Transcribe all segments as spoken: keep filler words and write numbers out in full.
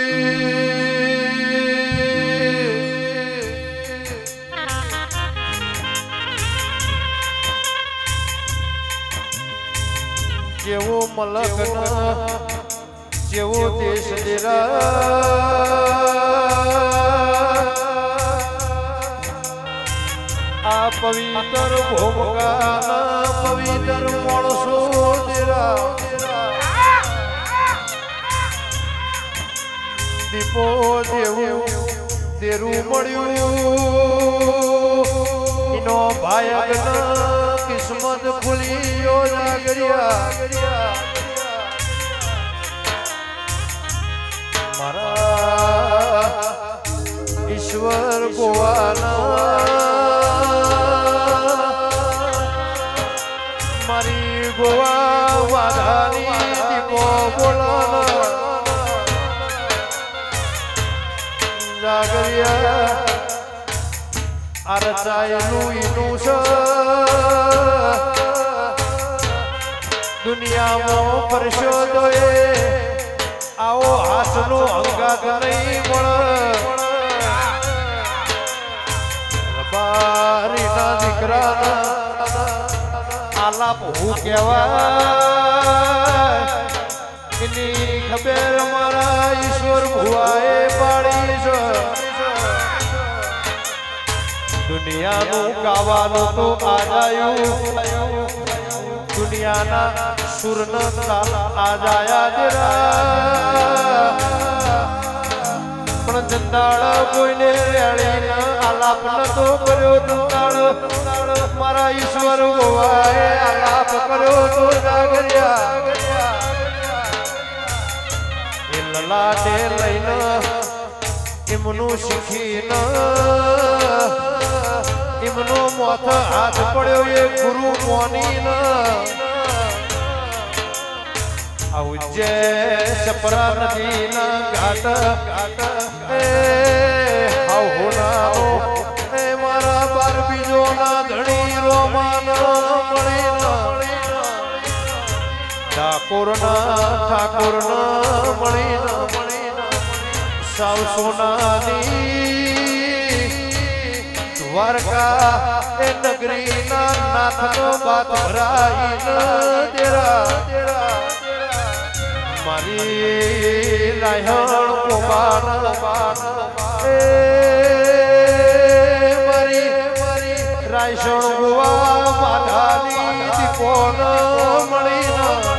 જેવો મલકના જેવો દેશ દેરા આ પવિત્ર ભોમકાના પવિત્ર માણસો દેરા દીપો જેવું દેરું મળ્યું એનો ભાયગના કિસ્મત ખુલ્યો જાગરિયા મારા ઈશ્વર ગોવાના મારી ગોવા વાધાની દીપો બોલાના જાગરિયા અરચાયેલું ઈનું છે દુનિયામાં પરશોદોએ આવો હાથનો અંગાત નહીં મળે રબારીના દીકરાના આલાપ હું કહેવાય એની ખબર મારા ઈશ્વર ભુવાએ પાડી છે દુનિયાનું ગાવાનું તો આજાયું દુનિયાના સુરન તાલ આજાયા જરા પણ જંદાળ કોઈને રેળીને આલાપ નતો કર્યો જંદાળ મારા ઈશ્વર ગોવાએ આલાપ કર્યો તો જાગરિયા એ લલાટે લઈને એમનું શીખીને એમનો મોથ હાથ પડ્યો એ ગુરુ મોનીને ઉજ્જે સપરા નદીના ઘાટ ઘાટ એ હોના એ મારા બાર બીજોના ધણી રોમાન મળી ઠાકોરના ઠાકોરના મળી સાવ સોનાની દ્વારકા એ નગરીના નાથનો બાત ભરાઈને તેરા મારી રાયણ કોબાન એ મારી મારી રાયણ ગોવા માધાની દીપોન મળી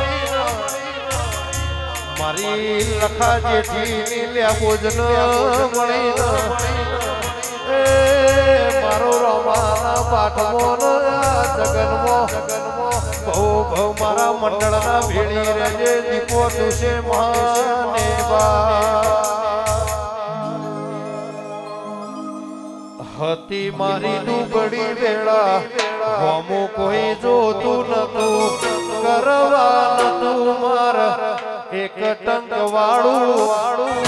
મારી લખા જેઠી લ્યા ભોજન મળી એ મારો રમાના પાઠમોન જગનમાં બહુ બહુ મારા મંડળના ભેળી રહેજે દીપો તુસે માને હતી મારી દુબળી વેળા હોમું કોઈ જોતું નતું કરવા નતું મારા એક ટંક વાળું વાળું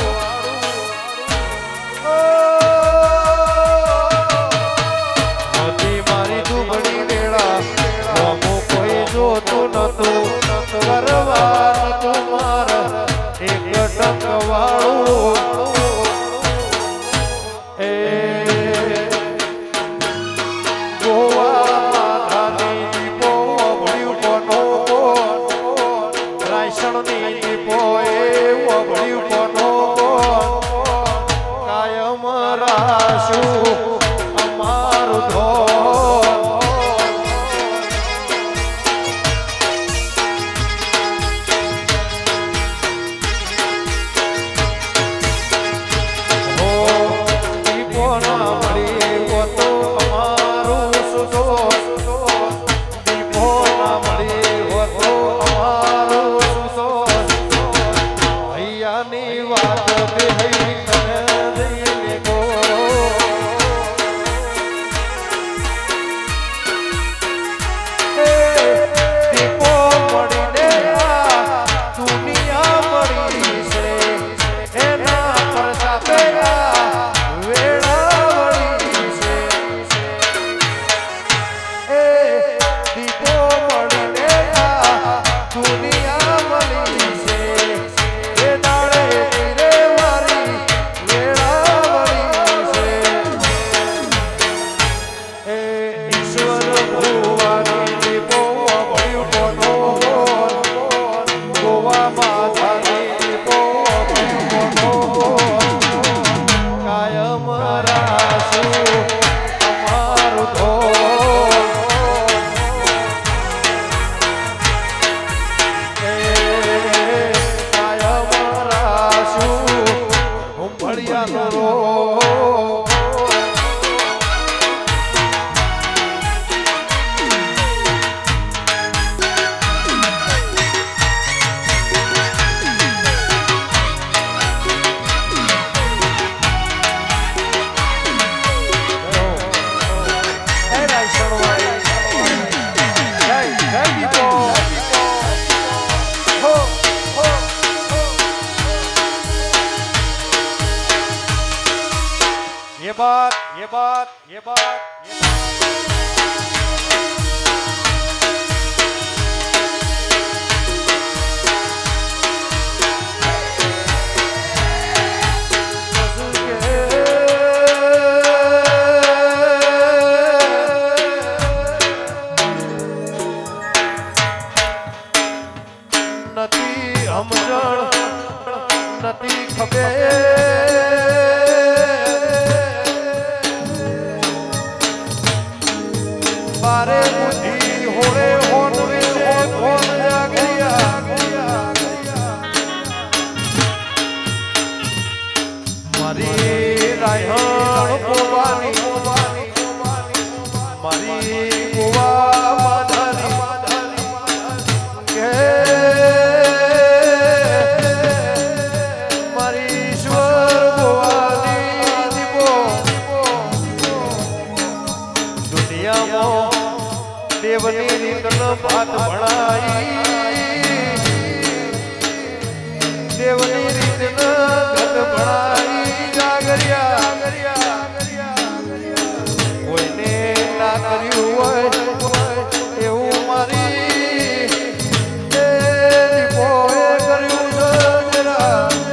હતી મારી દુબળી વેળા હોમું કોઈ જોતું નતું કરવા નતું મારા એક ટંક વાળું એ ગોવા માધાની દીપો વળ્યું કોનો કોણ રાયસણની દીપો એ વળ્યું કોનો કોણ કાયમ રાશું અમારું ધોન દુનિયા મળી છે એ દાડે बात ये बात ये बात ये नती हमजण नती खबे बारे बुद्धि होरे होन विषे होन जागरिया मारी रायहण गोवानी मारी गोवा माधरी के मारी ईश्वर गोवानी दीपो दुनिया में देवनी રીતનો ભાત ભણાઈ દેવની રીતનો ગત ભણાઈ જાગરિયા કોઈને ના કર્યું હોય એવું મારી એ દીપોએ કર્યું છે જરા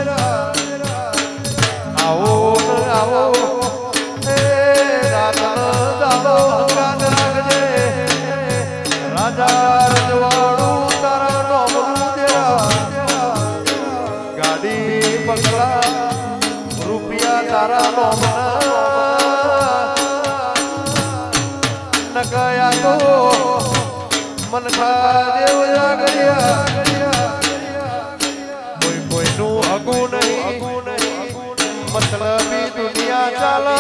આવો આવો એ રાતનો દાડો હંગાત રાખજે राजा रजवाड़ू तारा नोमरू तेरा गाड़ी बंगला रुपया तारा नोमना न गया तो मन खा देव जागरिया कोई कोई नु अगू नहीं मतलबी दुनिया चाल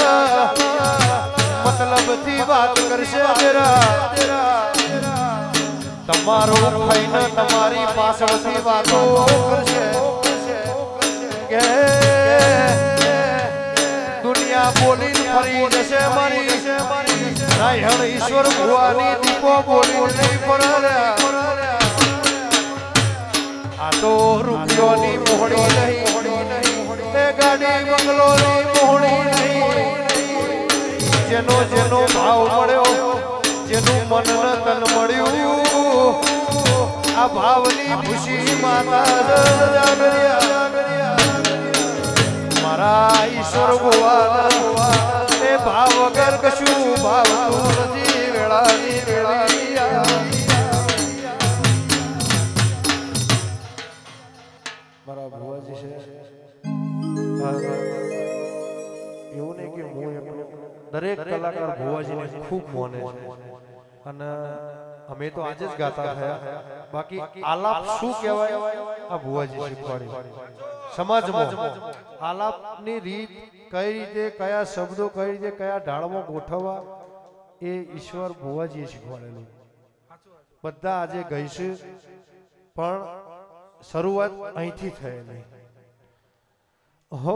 मतलब थी बात करशे तेरा तमारो खाઈને તમારી પાછળથી વાતો કરશે કે દુનિયા બોલી ફરી જશે મારી રાયહણ ઈશ્વર ભુવાની દીપો બોલી નહીં પડે આ તો રૂપિયોની મોહણી નહીં તે ગાડી બંગલોની મોહણી નહીં જેનો જેનો ભાવ મળ્યો જેનું મન ન તન મળ્યું આ ભાવની ખુશી માતા જાગરિયા મારા ઈશ્વર ભગવાન એ ભાવ વગર કશું ભાવતું નથી વેળાની વેળા મારા ભુવાજી છે એવું નહીં કે હું દરેક કલાકાર ભુવાજીને ખૂબ માને છે અને અમે તો આજે જ ગાતા થયા બાકી આલાપ શું કહેવાય આ ભુવાજી શીખવાડી સમાજમાં આલાપની રીત કઈ રીતે કયા શબ્દો કઈ રીતે કયા ઢાળમાં ગોઠવવા એ ઈશ્વર ભુવાજીએ શીખવાડેલું બધા આજે ગઈશું પણ શરૂઆત અહીંથી થયેલી હો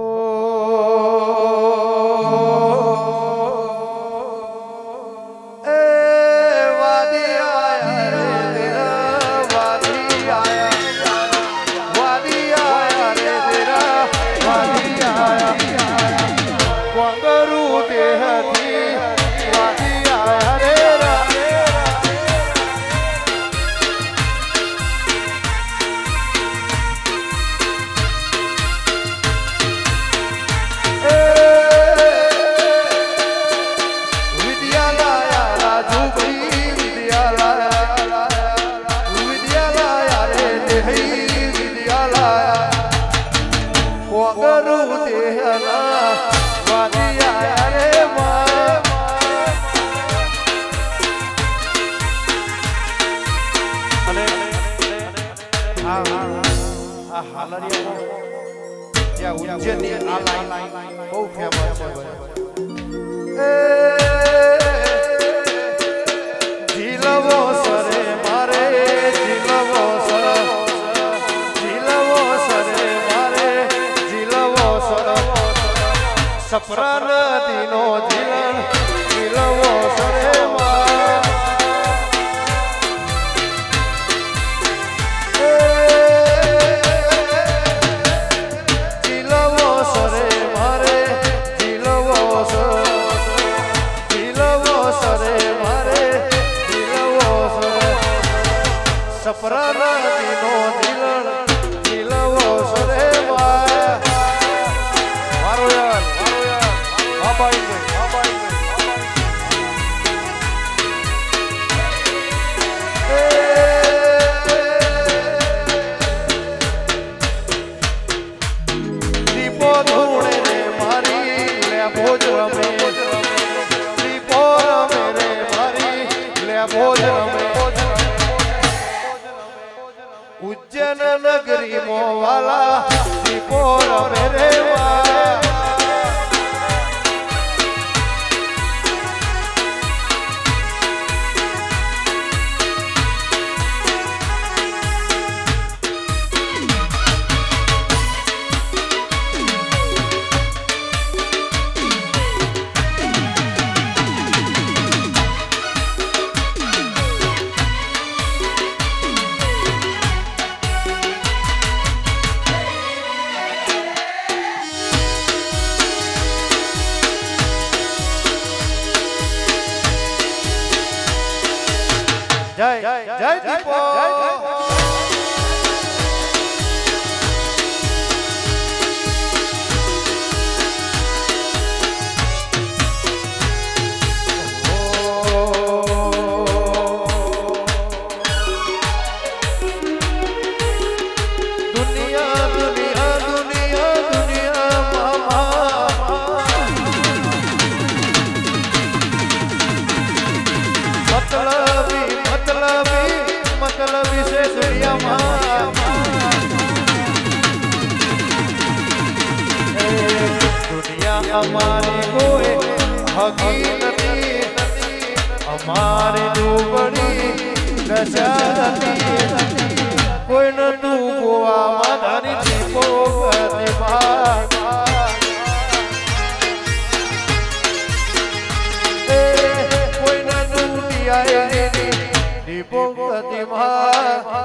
સપરા નદીનો જીલણ જીલવો સરે માં જીલવો સરે મારે જીલવો સરે ભોજ રમે દીપો રમે રે મારી લે ભોજ રમે ઉજ્જૈન નગરી મોવાલા દીપો રમે રે જય જય દીપો દુનિયા દુનિયા દુનિયા દુનિયા મામા મતલબી મતલબી મતલબી છે દુનિયામાં દુનિયા અમારી કોઈ હકી નથી અમારી ડૂબડી દશા નથી કોઈ નતું ગોવામાં ધારી દીપો પ્રતિભા કોઈ નતું દિયા દીપો પ્રતિભા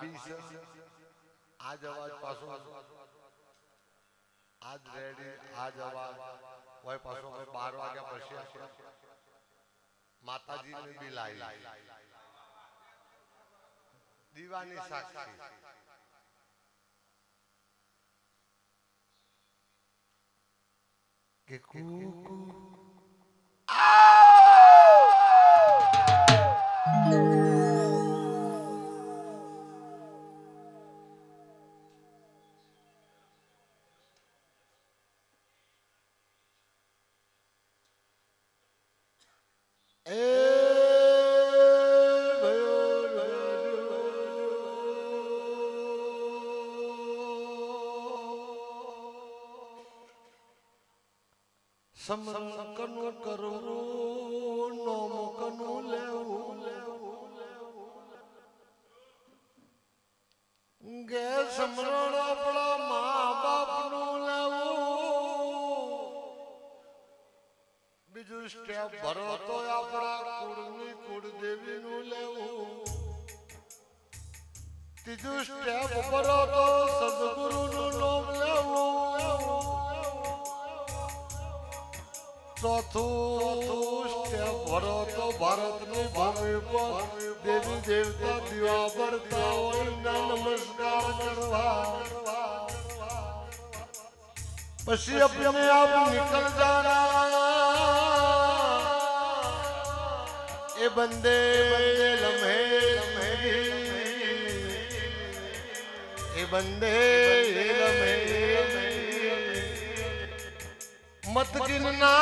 બી છે આજ અવાજ પાછો આજ રેડી આજ અવાજ હોય પાછો અમે બાર વાગ્યા પછી આપણે માતાજીને બી લાવી દીવાની સાક્ષી કે કુકુ સમરણ કનું કરવું નોમ કનું લેવું ગે સમરણ આપણા મા બાપનું લેવું બીજું સ્ટેપ ભરો તો આપણા કુળની કુળદેવીનું લેવું ત્રીજું સ્ટેપ ભરો તો સદગુરુનું નામ લેવું ચોથું સ્ટેપ ભરો તો ભારતની ભૂમિ પર દેવી દેવતા દીવા ભરતા હોય નમસ્કાર કરવા પછી अपने आप निकल जाना ए बंदे लम्हे ए बंदे लम्हे मत गिनना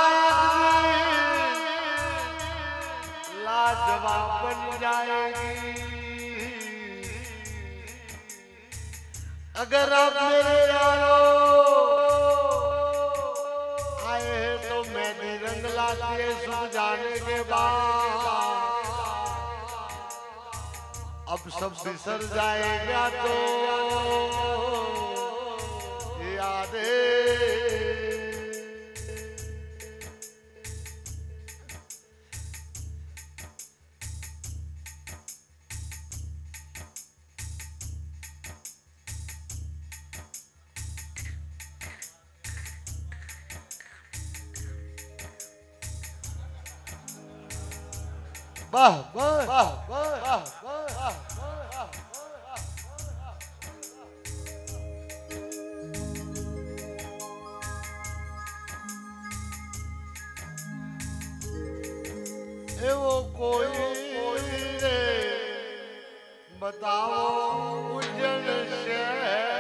लाजवाब बन जाएगी अगर आप मेरे यारो आए हैं तो मैं रंग लाके सूख जाने के बाद अब सब बिसर जाएगा तो यादें वाह वाह वाह वाह वाह एवो कोई रे बताओ उज्जैन शहर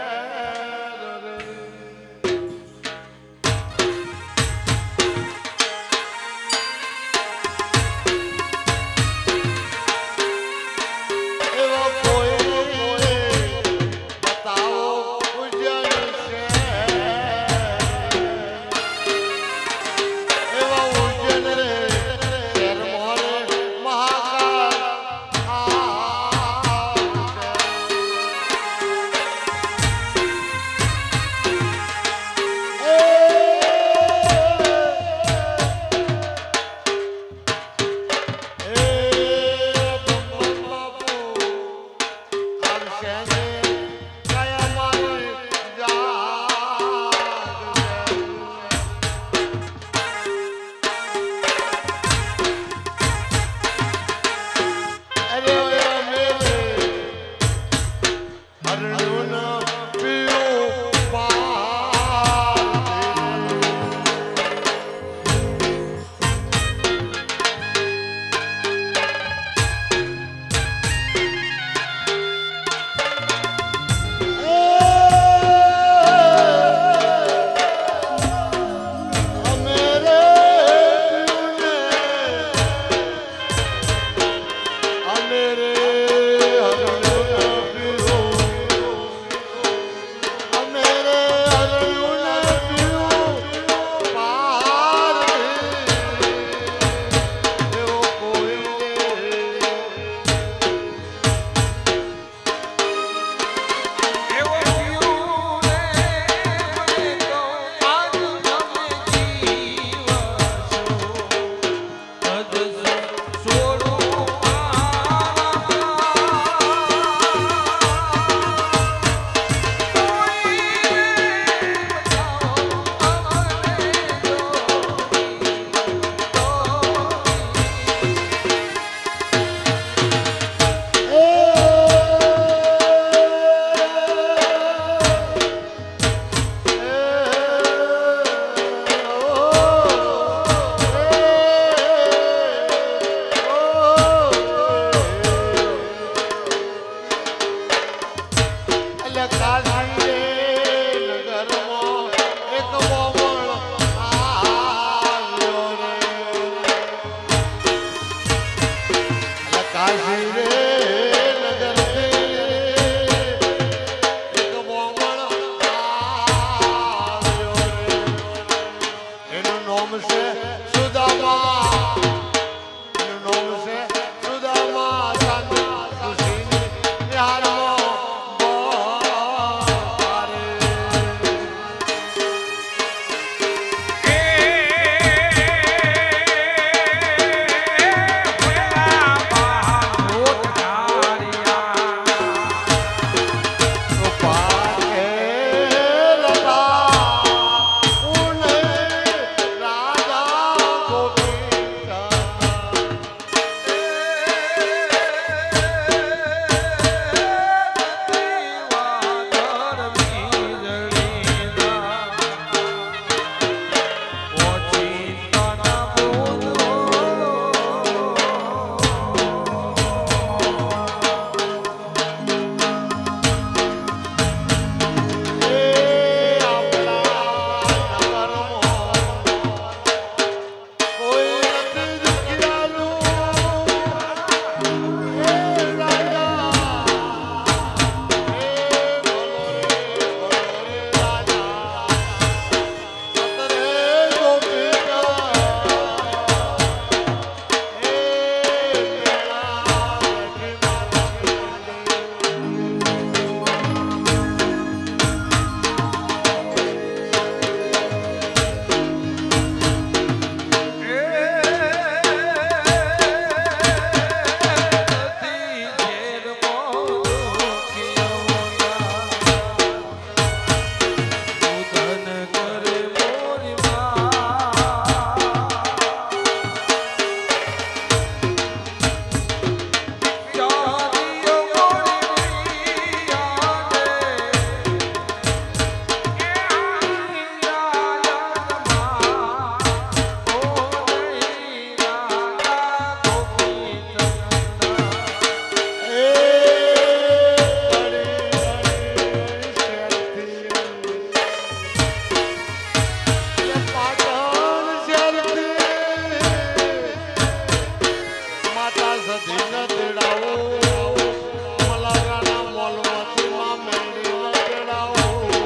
ધીને તેડાવો મલાગાના મોલમાંથી માં મેળીને તેડાવો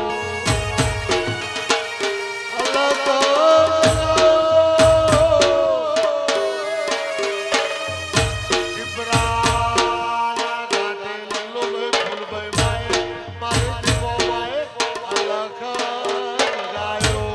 અલગ ચિપરાના ઘાટે લીલોભાઈ ફૂલભાઈ માએ મારી દીવો માએ અલગ ગાયો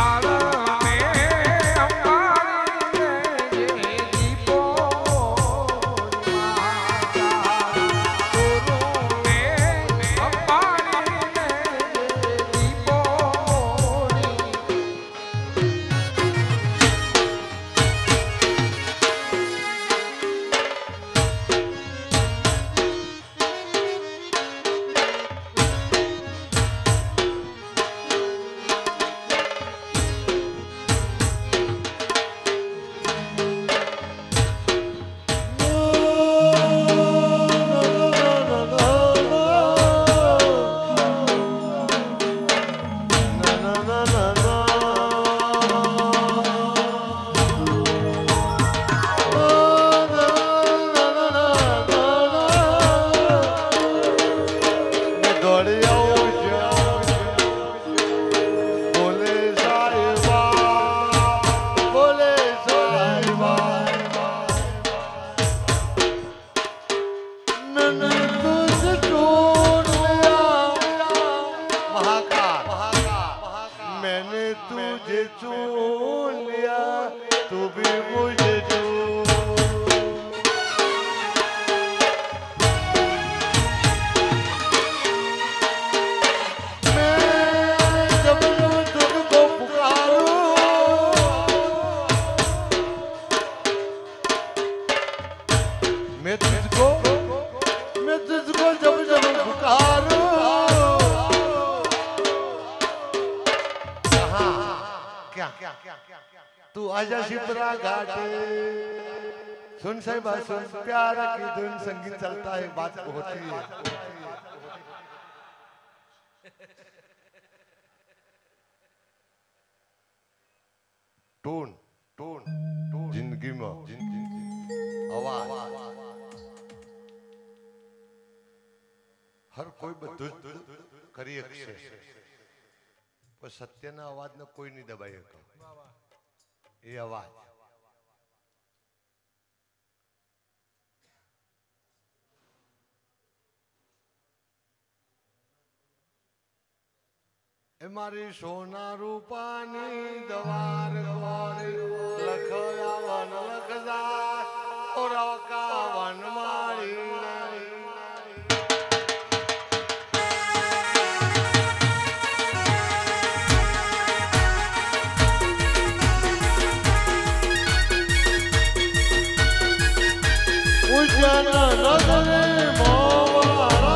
तू आजा शिप्रा घाटे सुन साहिब सुन प्यार की धुन संगीत चलता है बात होती है टोन टोन टोन जिंदगी में आवाज हर कोई બધું કરી શકશે पर सत्यना अवाज ने कोई नहीं दबाई શકો ये अवाज ए मारी सोना रूपानी दवार गोरी लखया वन लखदा और का वन मारी उजाला नगरे मोवारा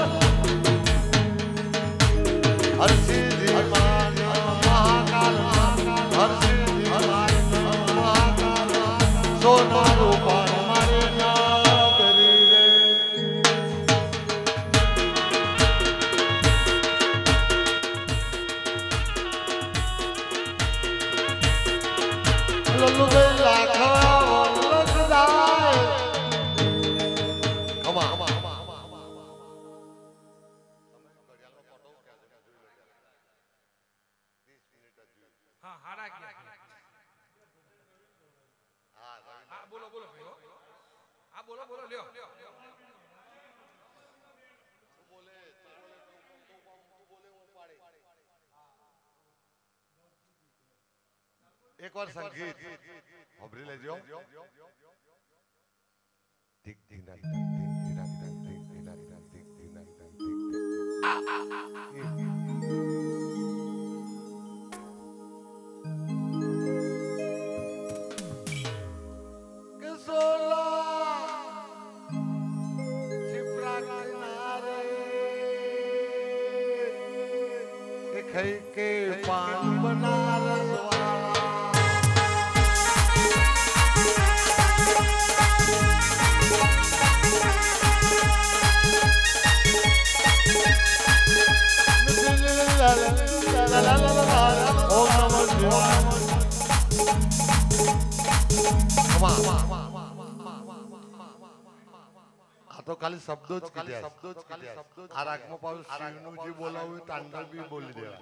हर सिद्धि मान महाकाल हर सिद्धि मान महाकाल सोना रूपा हमारे नागरी रे लल्लू बे लाखा एक और संगीत हबरी ले जाओ दिख दिना दिख दिना दिख दिना दिख दिना के सोला शिप्रा किनारे के खई के पान बनारस तो खाली शब्दों ज किती शब्दों ज किती आ रागमा पाऊस शिवनु जी बोलावे तांडव भी बोली देवा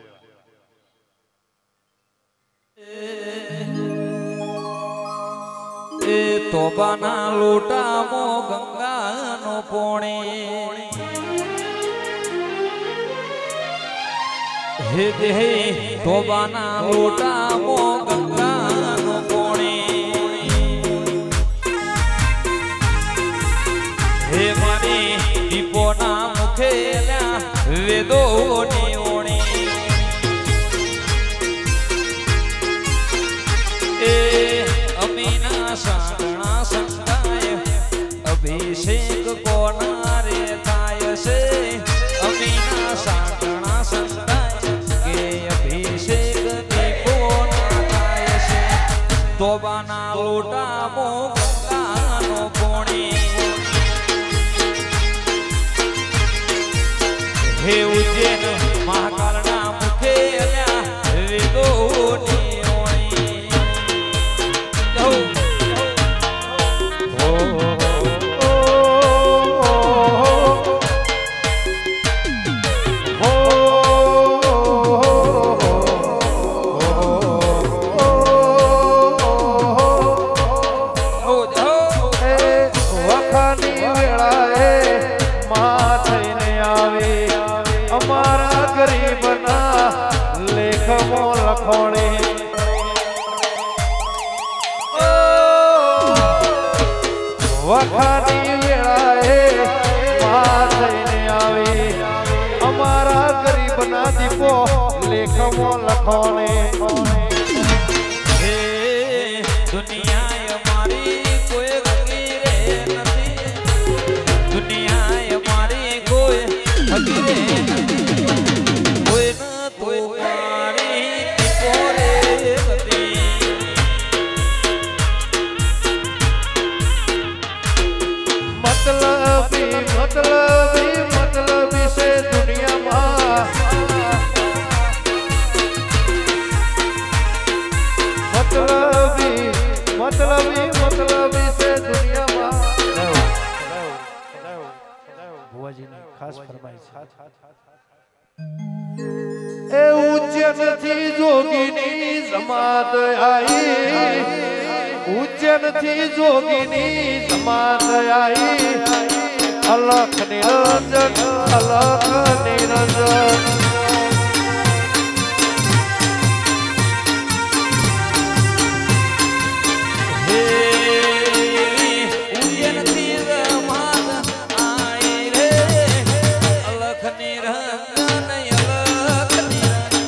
ए तोबाना लोटा मो गंगा नो पोणे હે દેહે તોબાના લોટામો ગંગાનો પોણી હે મારી દીપોના મુખે વેદોની ઓણી એ અમીના સાંગણા સંતાય અભિષેક કોના રે થાય છે અમીના સાંગણા સંતાય કે અભિષેક કોના થાય છે તોબાના લોટામો ગંગાનો પોણી હે ઉજ્જૈન મહાકાળના મુખે અલ્યા વેદોની ઓણી કહો વખાની વેળાએ માં થઈને આવી અમારા ગરીબના દીપો લેખમો લખોને હે દુનિયા અમારી કોઈ વગીરે નથી દુનિયા અમારી કોઈ વગીરે નથી કોઈ ન તો મારી દીપો રે હતી मतलबी मतलबी मतलबी से दुनिया में मतलबी मतलबी मतलबी से दुनिया में बुआजी ने खास फरमाइश ए उज्जैन थी जोगीनी जमात आई उज्जैन थी जोगीनी जमात आई अलख निरंजन अलख निरंजन હે ઉજ્જૈન થી રમાત આઈ રે અલખ નિરંજન અલખ નિરંજન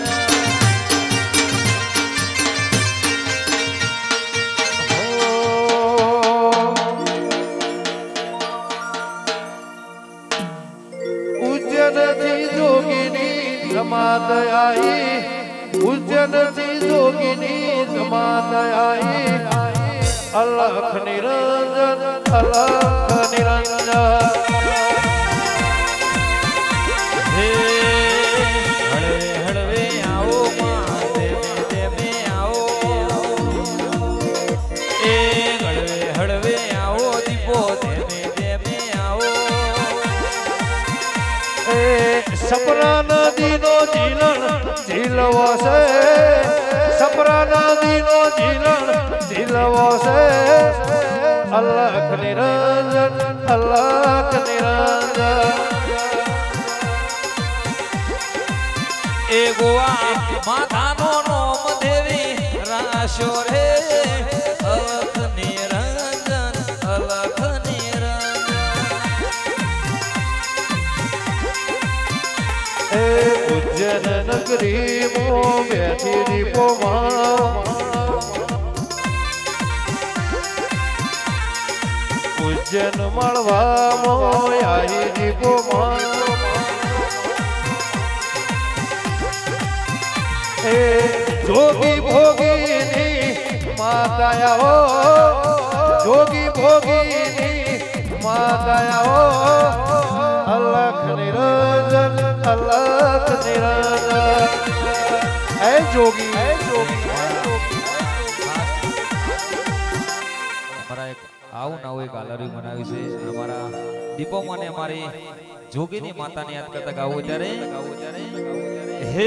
उज्जैन थी जोगीनी जमात आई उज्जैन थी जोगीनी जमात आई अलख निरंजन अलख निरंजन હે હળવે હળવે આવો માં દેવે દેવે આવો એ હળવે હળવે આવો દીપો દેવે દેવે આવો ए सपना नदी नो झीलन झीलवो से सपना नदी नो झीलन झीलवो से अलख निरंजन अलख निरंजन એ ગોવા માતાનો નોમ દેવી રાશો રે અલખ નિરંજન અલખ નિરંજન ए उज्जैन नगरी मो बैठी दीपो उज्जैन मळवा मो आई दीपो ए जोगी भोगिनी माताया हो जोगी भोगिनी माताया हो अलख निरंजन अलख निरंजन है जोगी है जोगी અમારા એક આવું નવું એક આલરી બનાવ્યું છે અમારા દીપોમાં ને અમારી જોગીની માતાને યાદ કરતા ગાવું ત્યારે હે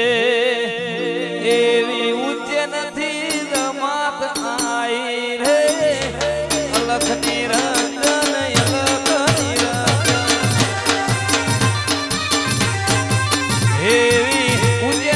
એવી ઉજ્જૈન થી રમાત આઈ રે અલખ નિરંજન અલખ નિરંજન એવી ઉજ્જૈન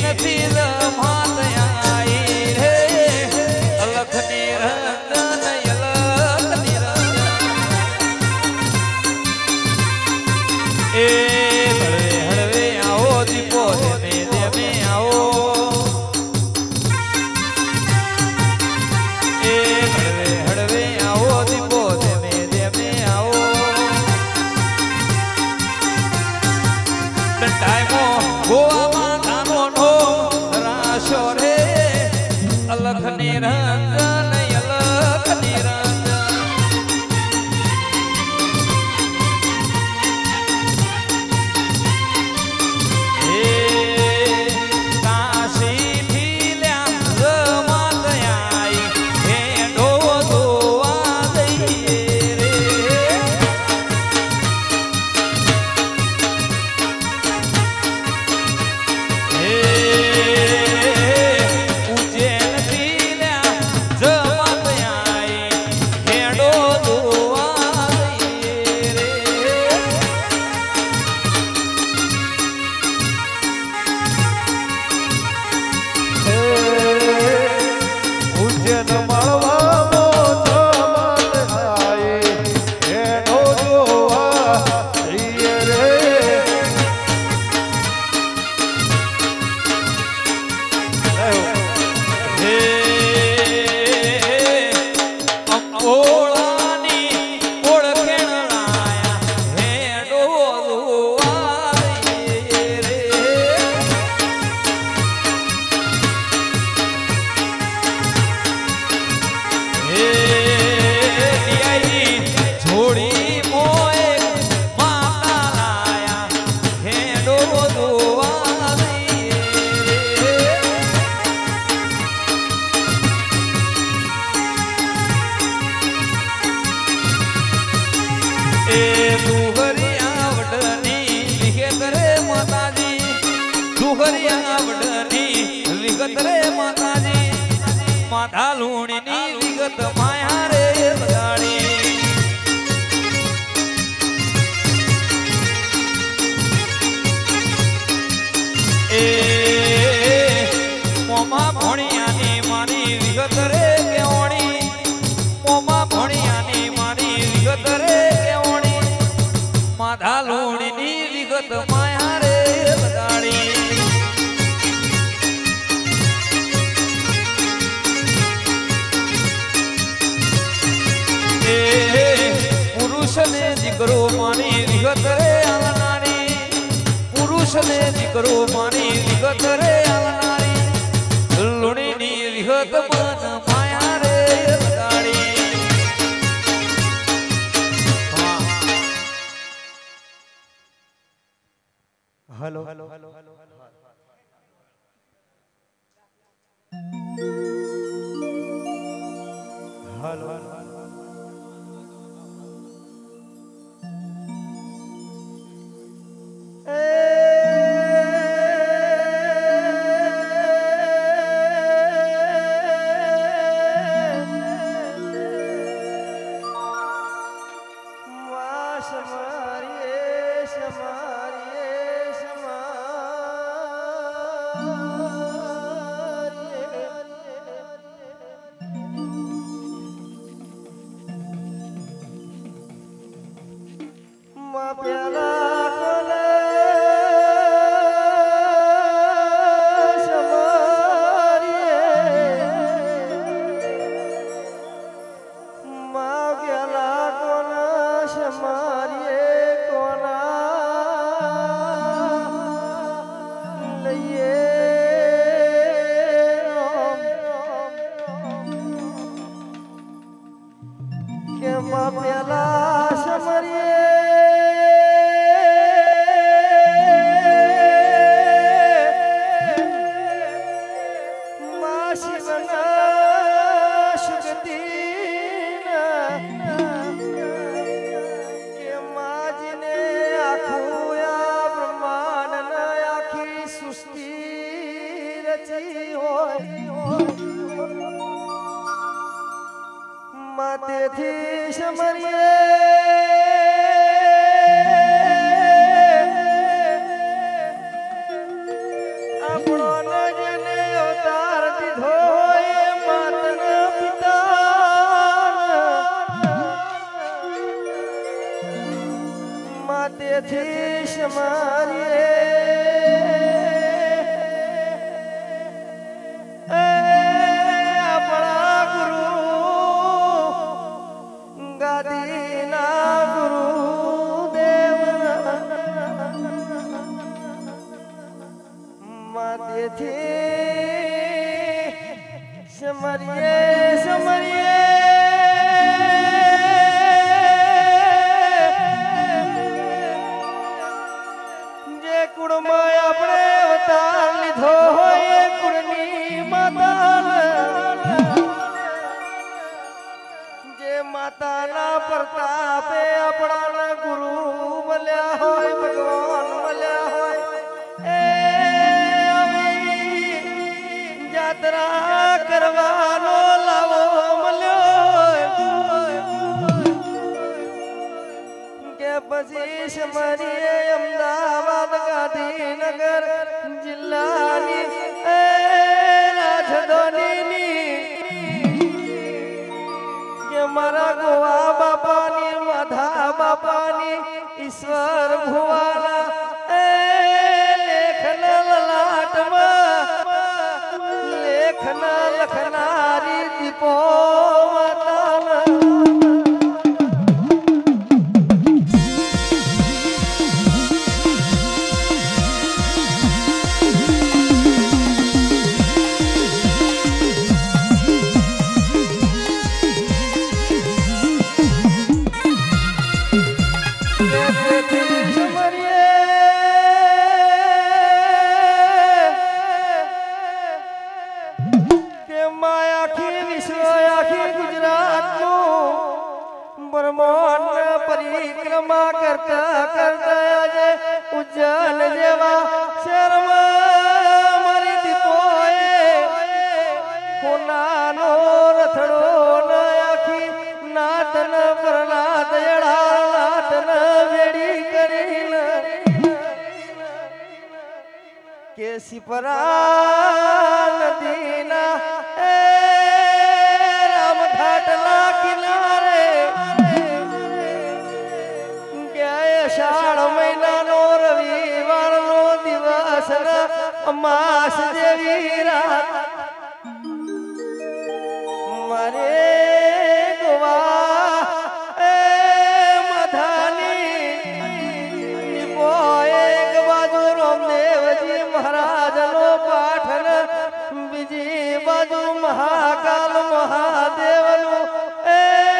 અલખ નિરંજન અલખ નિરંજન હે કાશીથી લ્યા રમત આઈ હે ડોવા દઈએ રે માતા લુણીની વિગત માયા રે બગાડી એ મોમા ભણિયાની મારી વિગત રે કેવણી મોમા ભણિયાની મારી વિગત રે કેવણી માતા લુણીની વિગત માયા રે બગાડી પુરુષને દીકરો માની વિગત રે આવનારી પુરુષને દીકરો માની વિગત રે આવનારી લુણીની વિગત મન માયા રે બગાડી હલો હલો માતેથી સમરીએ આપણો નજને અવતાર દીધો એ માતના પિતા માતેથી સમરીએ આપણા ગુરુ ગાદી समरिए समरिए जे कुड़मा अपने अवतार लीधो होए कुड़नी माता जे माता ना प्रतापे अपना ना गुरु मल्या होए भगवान मल्या होए ए अमी यात्रा करवानो लावो मल्यो के बसीश मरिए अहमदाबाद गांधीनगर जिल्लानी ए राजधानी के मारा गोवा बापानी माधा बापानी ईश्वर भुवाना ए लेखन ललाटमा लेखन लखनारी दीपो माताना परिक्रमा करता करता अजय उज्जैन जेवा शर्मा मरी दीपोए होनानो रथड़ो न आखी नातन प्रहलाद एड़ा नातन बेड़ी करीन केसी परा नदीना ए राम घाटला किनारे अषाढ़ महीना नो रविवार नो दिवस अमास देवी रात मरे गोवा ए मधानी दीपो एक बाजू रामदेव जी महाराज नो पाठन बीजी बाजू महाकाल महादेव नो ए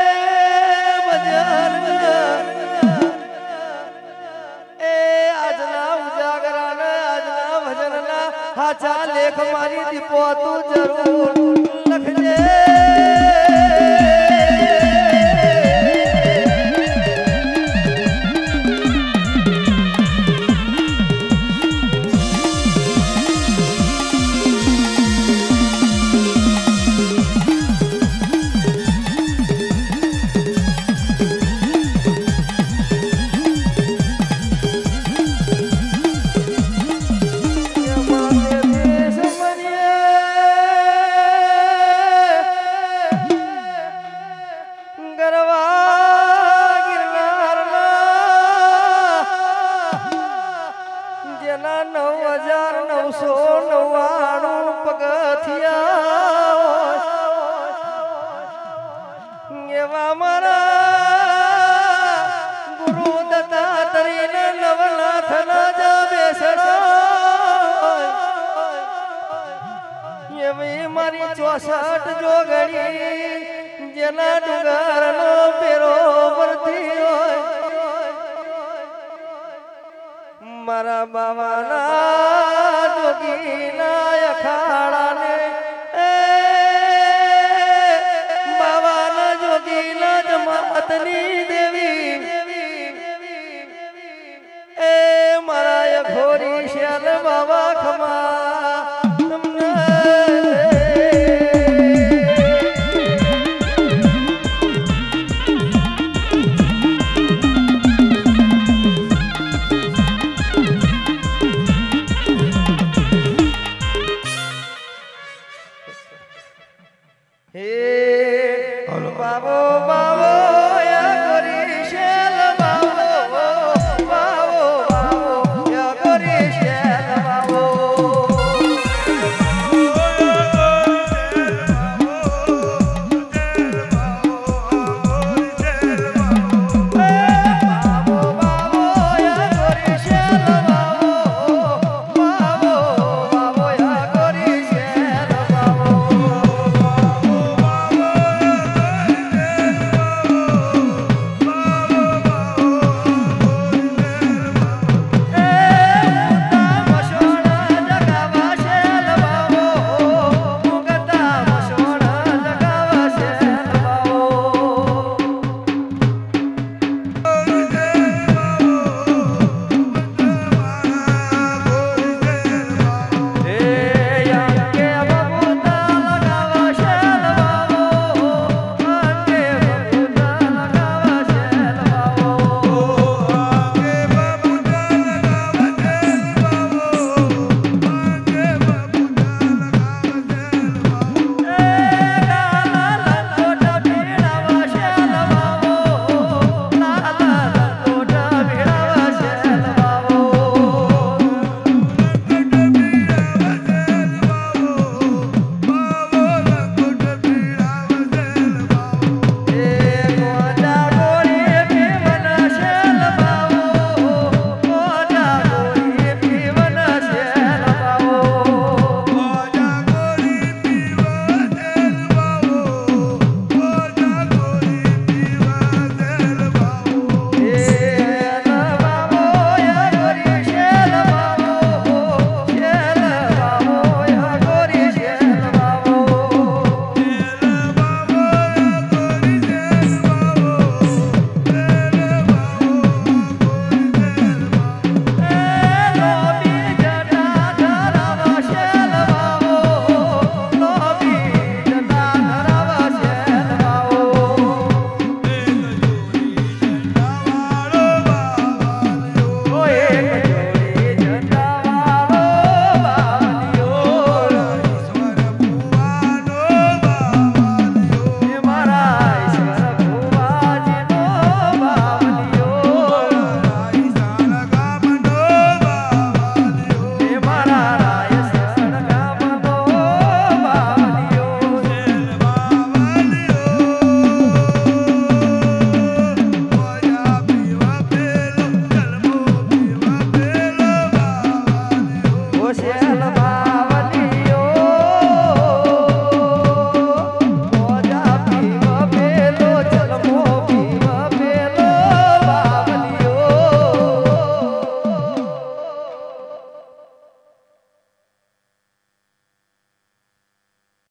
भजन हाचा लेख मारी दीपो तू जरूर लखजे चौसठ जोगड़ी जना डुंगर नो पेरो बरती मारा बाबा ना जोगी ना अखाड़ा ने ए बाबा ना जोगी ना जमातनी देवी ए मारा या घोरी श्याल बाबा खमा बाबो बाबो